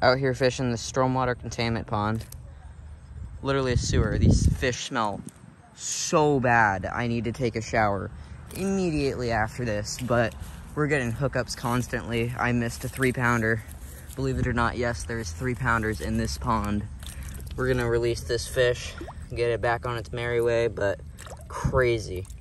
Out here fishing the stormwater containment pond. Literally a sewer. These fish smell so bad. I need to take a shower immediately after this, but we're getting hookups constantly. I missed a 3-pounder. Believe it or not, yes, there's 3-pounders in this pond. We're gonna release this fish, get it back on its merry way, but crazy.